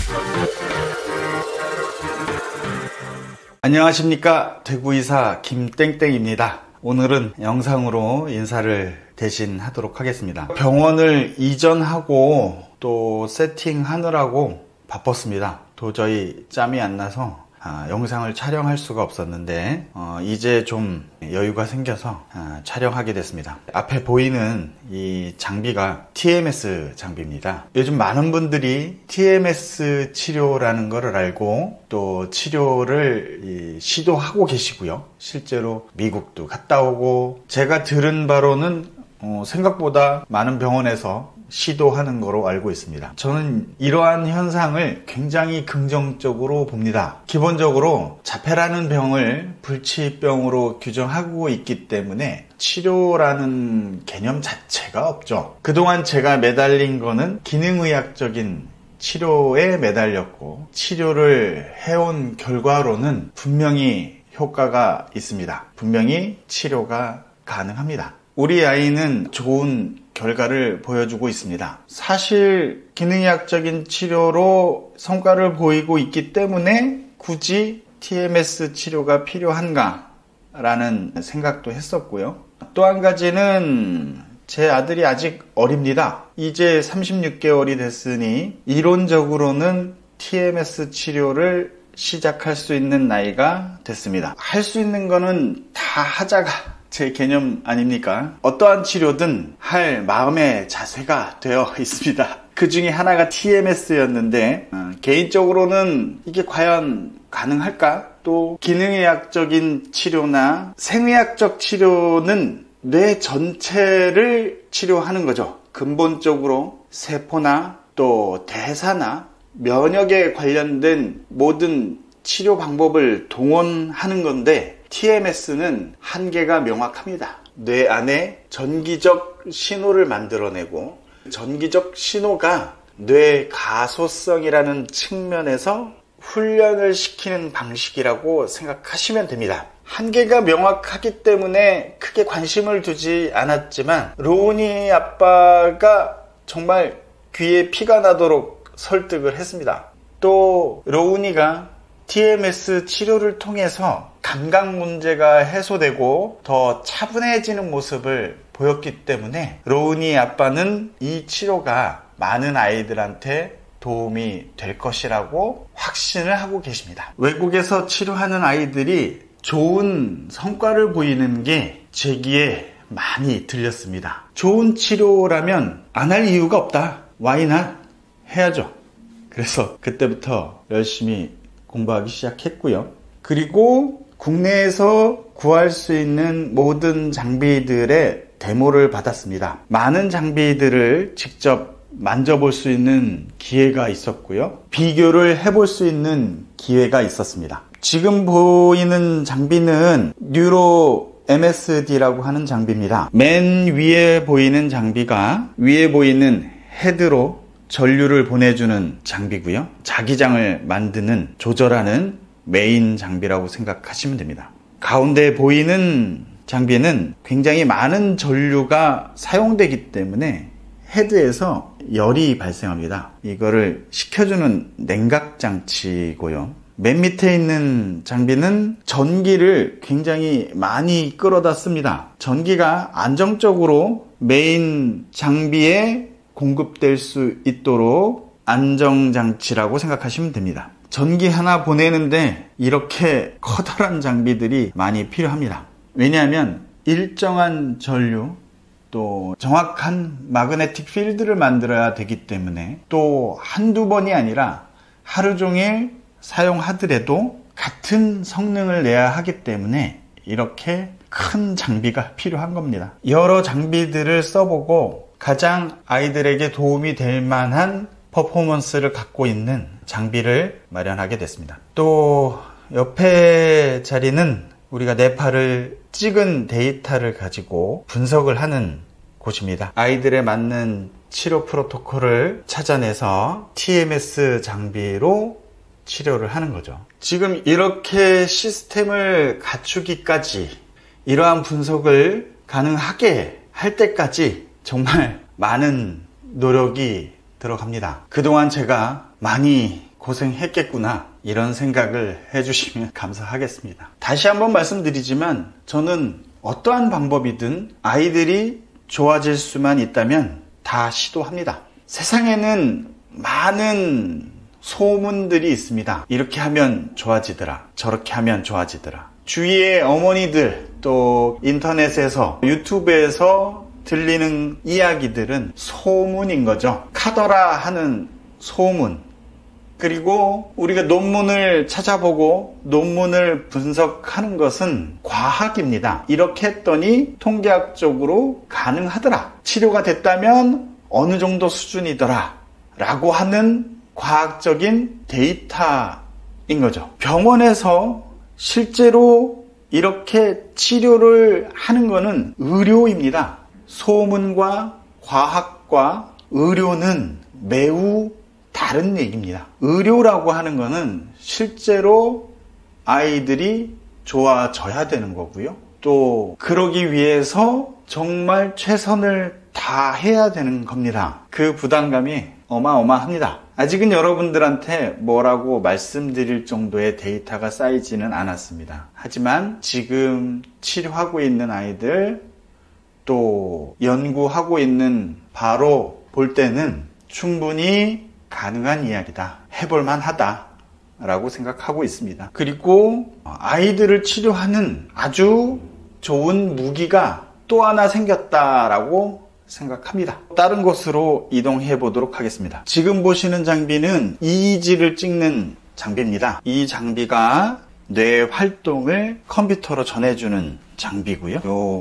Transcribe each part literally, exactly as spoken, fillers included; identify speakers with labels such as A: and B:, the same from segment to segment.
A: 안녕하십니까, 대구이사 김땡땡입니다. 오늘은 영상으로 인사를 대신 하도록 하겠습니다. 병원을 이전하고 또 세팅하느라고 바빴습니다. 도저히 짬이 안 나서 아, 영상을 촬영할 수가 없었는데 어, 이제 좀 여유가 생겨서 아, 촬영하게 됐습니다. 앞에 보이는 이 장비가 티엠에스 장비입니다. 요즘 많은 분들이 티엠에스 치료라는 것을 알고 또 치료를 이, 시도하고 계시고요. 실제로 미국도 갔다 오고, 제가 들은 바로는 어, 생각보다 많은 병원에서 시도하는 거로 알고 있습니다. 저는 이러한 현상을 굉장히 긍정적으로 봅니다. 기본적으로 자폐라는 병을 불치병으로 규정하고 있기 때문에 치료라는 개념 자체가 없죠. 그동안 제가 매달린 거는 기능의학적인 치료에 매달렸고, 치료를 해온 결과로는 분명히 효과가 있습니다. 분명히 치료가 가능합니다. 우리 아이는 좋은 결과를 보여주고 있습니다. 사실 기능의학적인 치료로 성과를 보이고 있기 때문에 굳이 티엠에스 치료가 필요한가 라는 생각도 했었고요. 또 한 가지는 제 아들이 아직 어립니다. 이제 삼십육 개월이 됐으니 이론적으로는 티엠에스 치료를 시작할 수 있는 나이가 됐습니다. 할 수 있는 거는 다 하자가 제 개념 아닙니까? 어떠한 치료든 할 마음의 자세가 되어 있습니다. 그 중에 하나가 티엠에스였는데 어, 개인적으로는 이게 과연 가능할까? 또 기능의학적인 치료나 생의학적 치료는 뇌 전체를 치료하는 거죠. 근본적으로 세포나 또 대사나 면역에 관련된 모든 치료 방법을 동원하는 건데, 티엠에스는 한계가 명확합니다. 뇌 안에 전기적 신호를 만들어내고, 전기적 신호가 뇌 가소성이라는 측면에서 훈련을 시키는 방식이라고 생각하시면 됩니다. 한계가 명확하기 때문에 크게 관심을 두지 않았지만, 로운이 아빠가 정말 귀에 피가 나도록 설득을 했습니다. 또 로운이가 티엠에스 치료를 통해서 감각 문제가 해소되고 더 차분해지는 모습을 보였기 때문에 로운이 아빠는 이 치료가 많은 아이들한테 도움이 될 것이라고 확신을 하고 계십니다. 외국에서 치료하는 아이들이 좋은 성과를 보이는 게 제 귀에 많이 들렸습니다. 좋은 치료라면 안 할 이유가 없다. Why not? 해야죠. 그래서 그때부터 열심히 공부하기 시작했고요. 그리고 국내에서 구할 수 있는 모든 장비들의 데모를 받았습니다. 많은 장비들을 직접 만져볼 수 있는 기회가 있었고요. 비교를 해볼 수 있는 기회가 있었습니다. 지금 보이는 장비는 뉴로 엠에스디라고 하는 장비입니다. 맨 위에 보이는 장비가 위에 보이는 헤드로 전류를 보내주는 장비고요. 자기장을 만드는, 조절하는 메인 장비라고 생각하시면 됩니다. 가운데 보이는 장비는 굉장히 많은 전류가 사용되기 때문에 헤드에서 열이 발생합니다. 이거를 식혀주는 냉각 장치고요. 맨 밑에 있는 장비는 전기를 굉장히 많이 끌어다 씁니다. 전기가 안정적으로 메인 장비에 공급될 수 있도록 안정장치라고 생각하시면 됩니다. 전기 하나 보내는데 이렇게 커다란 장비들이 많이 필요합니다. 왜냐하면 일정한 전류, 또 정확한 마그네틱 필드를 만들어야 되기 때문에, 또 한두 번이 아니라 하루 종일 사용하더라도 같은 성능을 내야 하기 때문에 이렇게 큰 장비가 필요한 겁니다. 여러 장비들을 써보고 가장 아이들에게 도움이 될 만한 퍼포먼스를 갖고 있는 장비를 마련하게 됐습니다. 또 옆에 자리는 우리가 뇌파를 찍은 데이터를 가지고 분석을 하는 곳입니다. 아이들에 맞는 치료 프로토콜을 찾아내서 티엠에스 장비로 치료를 하는 거죠. 지금 이렇게 시스템을 갖추기까지, 이러한 분석을 가능하게 할 때까지 정말 많은 노력이 들어갑니다. 그동안 제가 많이 고생했겠구나, 이런 생각을 해주시면 감사하겠습니다. 다시 한번 말씀드리지만 저는 어떠한 방법이든 아이들이 좋아질 수만 있다면 다 시도합니다. 세상에는 많은 소문들이 있습니다. 이렇게 하면 좋아지더라, 저렇게 하면 좋아지더라. 주위의 어머니들, 또 인터넷에서, 유튜브에서 들리는 이야기들은 소문인 거죠. 카더라 하는 소문. 그리고 우리가 논문을 찾아보고 논문을 분석하는 것은 과학입니다. 이렇게 했더니 통계학적으로 가능하더라, 치료가 됐다면 어느 정도 수준이더라 라고 하는 과학적인 데이터인 거죠. 병원에서 실제로 이렇게 치료를 하는 것은 의료입니다. 소문과 과학과 의료는 매우 다른 얘기입니다. 의료라고 하는 것은 실제로 아이들이 좋아져야 되는 거고요. 또 그러기 위해서 정말 최선을 다해야 되는 겁니다. 그 부담감이 어마어마합니다. 아직은 여러분들한테 뭐라고 말씀드릴 정도의 데이터가 쌓이지는 않았습니다. 하지만 지금 치료하고 있는 아이들, 또 연구하고 있는 바로 볼 때는 충분히 가능한 이야기다, 해볼만 하다 라고 생각하고 있습니다. 그리고 아이들을 치료하는 아주 좋은 무기가 또 하나 생겼다라고 생각합니다. 다른 곳으로 이동해 보도록 하겠습니다. 지금 보시는 장비는 이이지를 찍는 장비입니다. 이 장비가 뇌 활동을 컴퓨터로 전해주는 장비고요. 요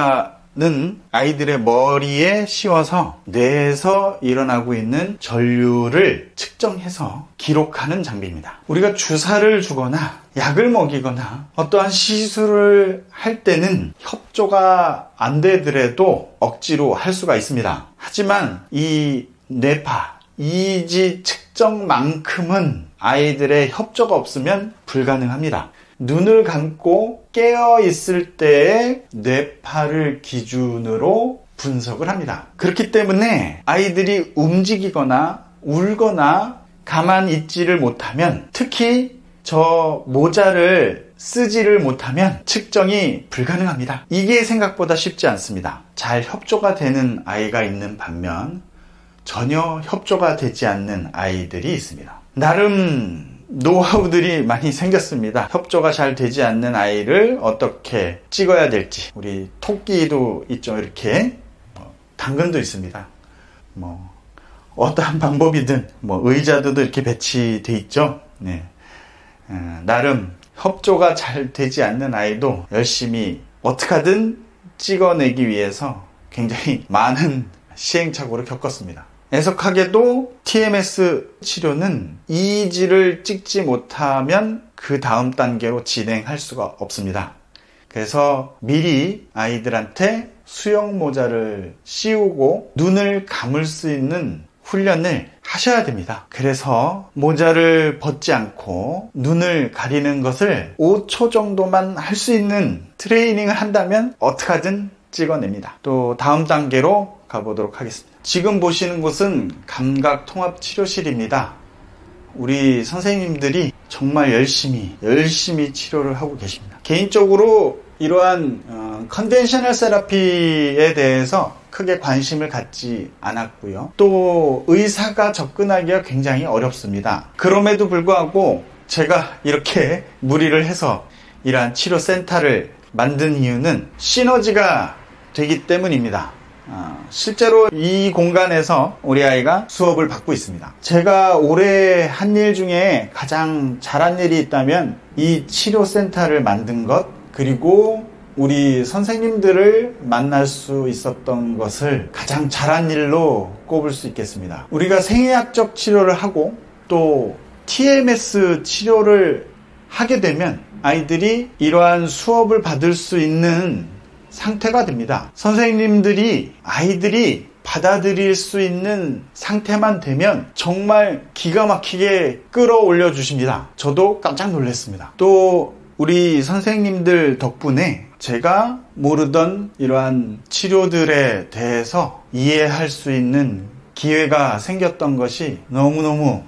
A: 모자는 아이들의 머리에 씌워서 뇌에서 일어나고 있는 전류를 측정해서 기록하는 장비입니다. 우리가 주사를 주거나 약을 먹이거나 어떠한 시술을 할 때는 협조가 안 되더라도 억지로 할 수가 있습니다. 하지만 이 뇌파, 이이지 측정만큼은 아이들의 협조가 없으면 불가능합니다. 눈을 감고 깨어 있을 때의 뇌파를 기준으로 분석을 합니다. 그렇기 때문에 아이들이 움직이거나 울거나 가만히 있지를 못하면, 특히 저 모자를 쓰지를 못하면 측정이 불가능합니다. 이게 생각보다 쉽지 않습니다. 잘 협조가 되는 아이가 있는 반면 전혀 협조가 되지 않는 아이들이 있습니다. 나름 노하우들이 많이 생겼습니다. 협조가 잘 되지 않는 아이를 어떻게 찍어야 될지. 우리 토끼도 있죠. 이렇게 뭐, 당근도 있습니다. 뭐 어떠한 방법이든, 뭐 의자도 이렇게 배치돼 있죠. 네. 어, 나름 협조가 잘 되지 않는 아이도 열심히 어떻게 하든 찍어내기 위해서 굉장히 많은 시행착오를 겪었습니다. 애석하게도 티엠에스 치료는 이이지를 찍지 못하면 그 다음 단계로 진행할 수가 없습니다. 그래서 미리 아이들한테 수영 모자를 씌우고 눈을 감을 수 있는 훈련을 하셔야 됩니다. 그래서 모자를 벗지 않고 눈을 가리는 것을 오 초 정도만 할 수 있는 트레이닝을 한다면 어떻게든 찍어냅니다. 또 다음 단계로 가보도록 하겠습니다. 지금 보시는 곳은 감각통합치료실입니다. 우리 선생님들이 정말 열심히 열심히 치료를 하고 계십니다. 개인적으로 이러한 어, 컨벤셔널 세라피에 대해서 크게 관심을 갖지 않았고요. 또 의사가 접근하기가 굉장히 어렵습니다. 그럼에도 불구하고 제가 이렇게 무리를 해서 이러한 치료센터를 만든 이유는 시너지가 되기 때문입니다. 어, 실제로 이 공간에서 우리 아이가 수업을 받고 있습니다. 제가 올해 한 일 중에 가장 잘한 일이 있다면 이 치료센터를 만든 것, 그리고 우리 선생님들을 만날 수 있었던 것을 가장 잘한 일로 꼽을 수 있겠습니다. 우리가 생의학적 치료를 하고 또 티엠에스 치료를 하게 되면 아이들이 이러한 수업을 받을 수 있는 상태가 됩니다. 선생님들이 아이들이 받아들일 수 있는 상태만 되면 정말 기가 막히게 끌어올려 주십니다. 저도 깜짝 놀랐습니다. 또 우리 선생님들 덕분에 제가 모르던 이러한 치료들에 대해서 이해할 수 있는 기회가 생겼던 것이 너무너무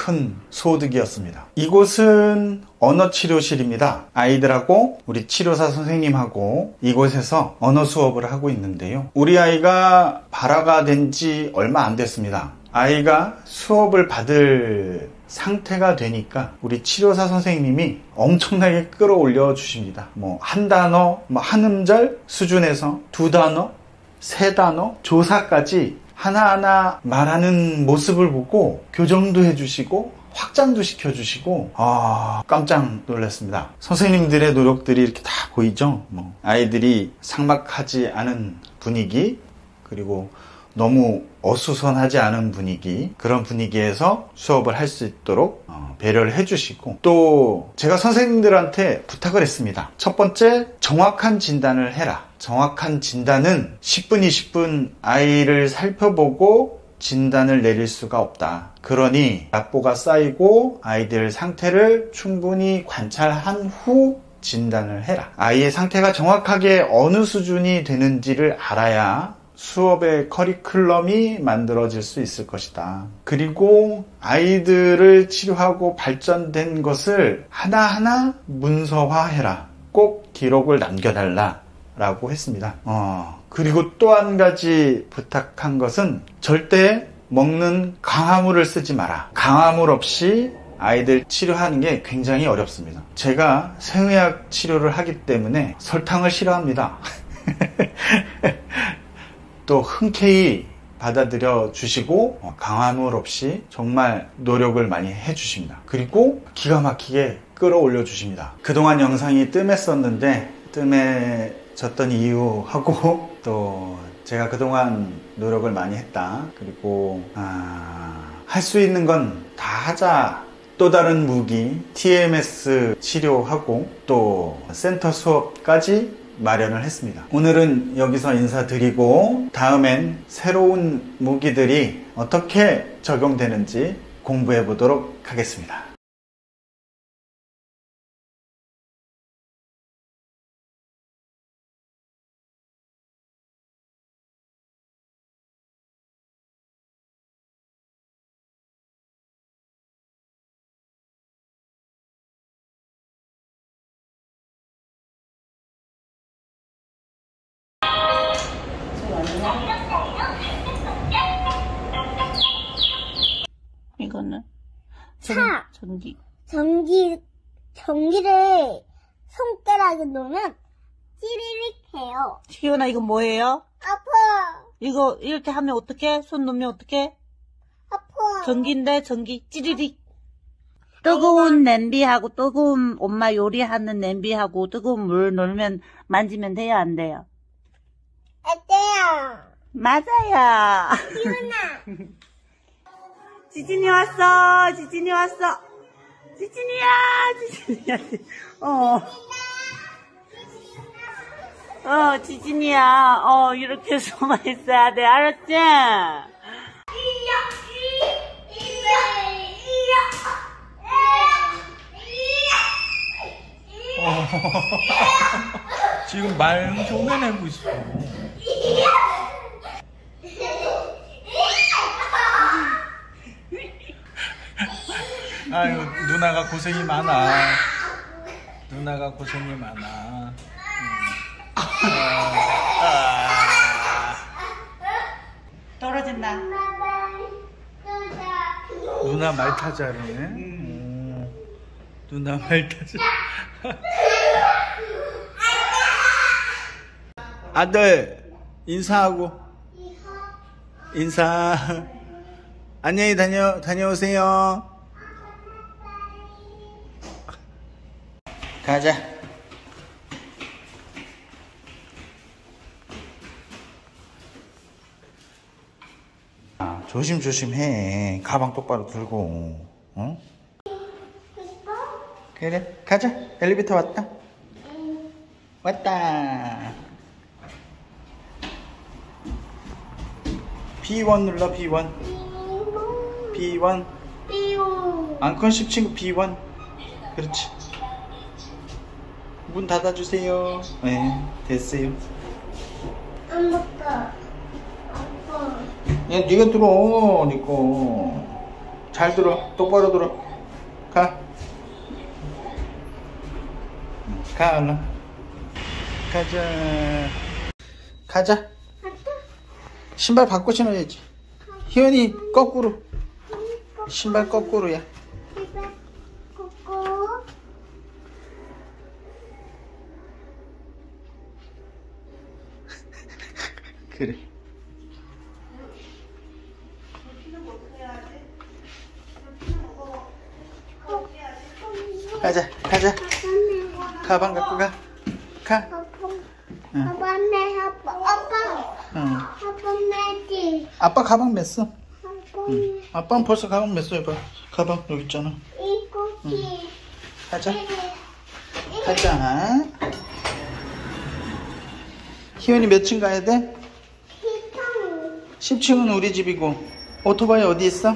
A: 큰 소득이었습니다. 이곳은 언어치료실입니다. 아이들하고 우리 치료사 선생님하고 이곳에서 언어 수업을 하고 있는데요. 우리 아이가 발화가 된 지 얼마 안 됐습니다. 아이가 수업을 받을 상태가 되니까 우리 치료사 선생님이 엄청나게 끌어올려 주십니다. 뭐 한 단어, 뭐 한 음절 수준에서 두 단어, 세 단어, 조사까지 하나하나 말하는 모습을 보고 교정도 해주시고 확장도 시켜주시고 아 깜짝 놀랐습니다. 선생님들의 노력들이 이렇게 다 보이죠. 뭐 아이들이 삭막하지 않은 분위기, 그리고 너무 어수선하지 않은 분위기, 그런 분위기에서 수업을 할 수 있도록 어, 배려를 해주시고, 또 제가 선생님들한테 부탁을 했습니다. 첫 번째, 정확한 진단을 해라. 정확한 진단은 십 분, 이십 분 아이를 살펴보고 진단을 내릴 수가 없다. 그러니 약보가 쌓이고 아이들 상태를 충분히 관찰한 후 진단을 해라. 아이의 상태가 정확하게 어느 수준이 되는지를 알아야 수업의 커리큘럼이 만들어질 수 있을 것이다. 그리고 아이들을 치료하고 발전된 것을 하나하나 문서화해라. 꼭 기록을 남겨달라 라고 했습니다. 어, 그리고 또 한 가지 부탁한 것은 절대 먹는 강화물을 쓰지 마라. 강화물 없이 아이들 치료하는 게 굉장히 어렵습니다. 제가 생의학 치료를 하기 때문에 설탕을 싫어합니다. 또 흔쾌히 받아들여 주시고 강화물 없이 정말 노력을 많이 해 주십니다. 그리고 기가 막히게 끌어올려 주십니다. 그동안 영상이 뜸했었는데 뜸해졌던 이유하고 또 제가 그동안 노력을 많이 했다. 그리고 아, 할 수 있는 건 다 하자. 또 다른 무기 티엠에스 치료하고 또 센터 수업까지 마련을 했습니다. 오늘은 여기서 인사드리고 다음엔 새로운 무기들이 어떻게 적용되는지 공부해 보도록 하겠습니다.
B: 이거는 전,
C: 차.
B: 전기.
C: 전기, 전기를 손가락에 놓으면 찌리릭 해요.
B: 희연아, 이거 뭐예요?
C: 아파.
B: 이거 이렇게 하면 어떡해? 손 놓으면 어떡해?
C: 아파.
B: 전기인데 전기 찌리릭. 뜨거운 냄비하고 뜨거운 엄마 요리하는 냄비하고 뜨거운 물 넣으면 만지면 돼요, 안 돼요?
C: 어때요?
B: 맞아요.
C: 희연아.
B: 지진이 왔어. 지진이 왔어. 지진이야. 지진이야. 어. 어, 지진이야. 어, 이렇게 숨어 있어야 돼. 알았지?
A: 어, 지금 말 흉내내고 있어. 아유, 누나가 고생이 많아. 누나가 고생이 많아. 음. 아, 아.
B: 떨어진다.
A: 누나 말 타자네. 음. 누나 말 타자. 아들 인사하고 인사. 안녕히 다녀 다녀오세요. 가자. 아, 조심조심 해. 가방 똑바로 들고. 어? 그래, 가자. 엘리베이터 왔다. 왔다. 비원 눌러. 비원. 비원. 안컨식 친구 비원. 그렇지. 문 닫아주세요. 네, 됐어요.
C: 안 먹다. 아파.
A: 야, 네가 들어, 니꺼. 잘 들어. 똑바로 들어. 가. 가, 얼른. 가자. 가자. 신발 바꿔 신어야지. 희연이 거꾸로. 신발 거꾸로야.
C: 꼬꼬.
A: 그래. 가자, 가자. 가방 갖고 가. 가.
C: 아빠, 아빠 내 아빠, 아빠,
A: 응.
C: 아빠 내지.
A: 아빠 가방 맸어.
C: 아빠
A: 응. 아빠는 벌써 가방 맸어. 해봐. 가방 여기 있잖아.
C: 이거지.
A: 가자. 가자. 희연이 몇 층 가야 돼?
C: 피통.
A: 십 층은 우리 집이고. 오토바이 어디 있어?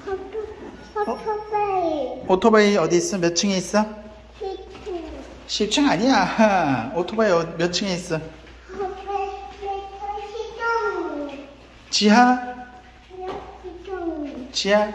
C: 오토바이.
A: 오토바이 어디 있어? 몇 층에 있어?
C: 피통.
A: 십 층 아니야. 오토바이 어- 몇 층에 있어?
C: 오토바이 피통.
A: 지하?
C: 피통.
A: 지하?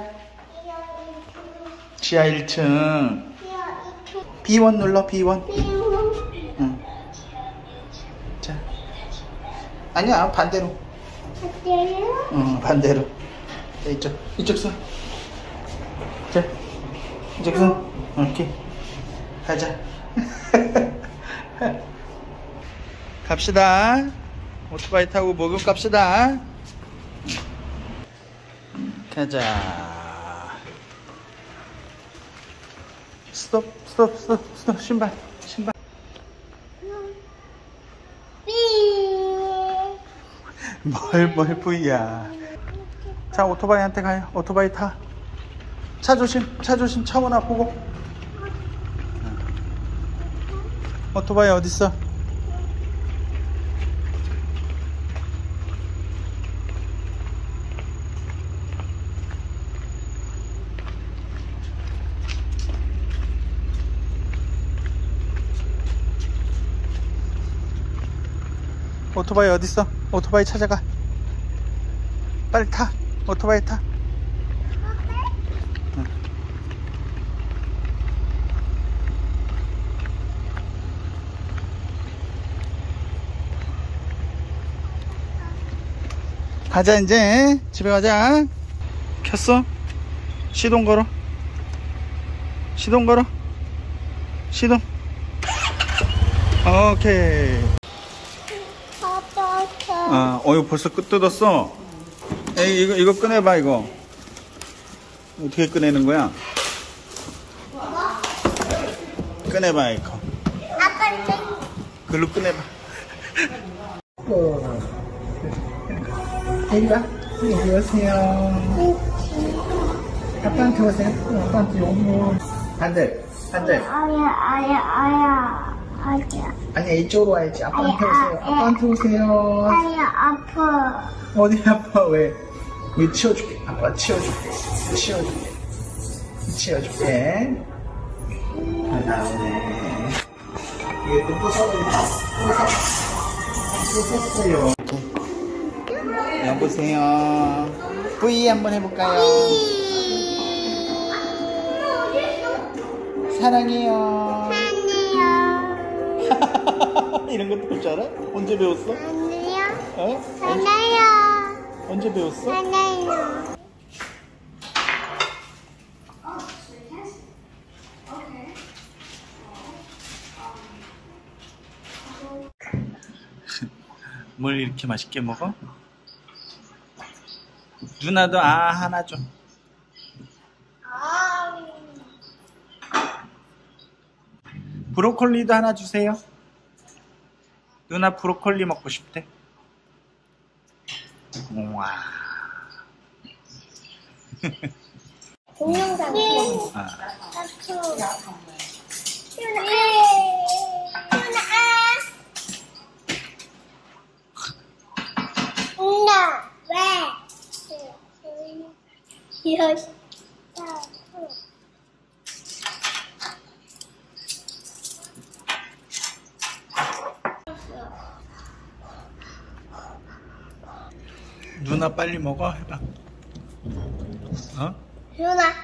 A: 지하 일 층.
C: 피통.
A: 비 원 눌러. 비 원.
C: 피통.
A: 응. 자. 아니야, 반대로.
C: 어때요?
A: 응, 반대로. 자, 이쪽. 이쪽 손. 자. 이쪽 손. 이렇게. 가자. 갑시다. 오토바이 타고 목욕 갑시다. 가자. 스톱, 스톱, 스톱, 스톱. 신발, 신발.
C: 삐.
A: 뭘, 뭘, 부이야. 자, 오토바이한테 가요. 오토바이 타. 차 조심, 차 조심. 차 오나 보고. 오토바이 어딨어? 오토바이 어딨어? 오토바이 찾아가. 빨리 타. 오토바이 타. 응. 가자 이제. 집에 가자. 켰어? 시동 걸어. 시동 걸어. 시동. 오케이.
C: 아빠.
A: 아, 어, 이거 벌써 끝 뜯었어. 에이, 이거, 이거 꺼내봐, 이거. 어떻게 꺼내는 거야? 꺼내봐, 이거.
C: 아빠한테.
A: 글로 꺼내봐. 이리 와. 여기 오세요. 아빠한테 오세요. 아빠한테 오고. 반대, 반대.
C: 아야, 아야, 아야. 아야.
A: 아니, 이쪽으로 와야지. 아빠한테 오세요. 아빠한테 오세요.
C: 아야, 아파.
A: 어디 아파, 왜? 왜 치워줄게. 아빠 치워줄게. 치워줄게. 치워줄게. 아, 나오네. 이게 또 부서졌다. 부쉈어요. 여보세요. V 한번 해볼까요? 사랑해요.
C: 아니요.
A: 이런 것도 볼 줄 알아? 언제 배웠어?
C: 아니요.
A: 어? 언제,
C: 아니요.
A: 언제 배웠어?
C: 아니요.
A: 뭘 이렇게 맛있게 먹어? 누나도 아 하나 줘. 브로콜리도 하나 주세요. 누나 브로콜리 먹고 싶대. 우와.
C: 동영상.
A: 아.
C: 누나, 왜? 이러시.
A: 누나 빨리 먹어 해봐. 어?
C: 누나.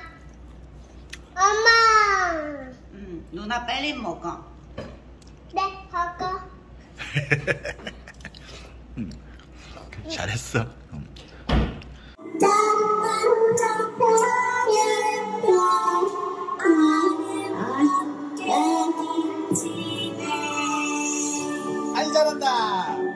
B: 누나 빨리 먹어.
C: 네, 하고.
A: 음, 잘했어. 음.
D: 아이 잘한다.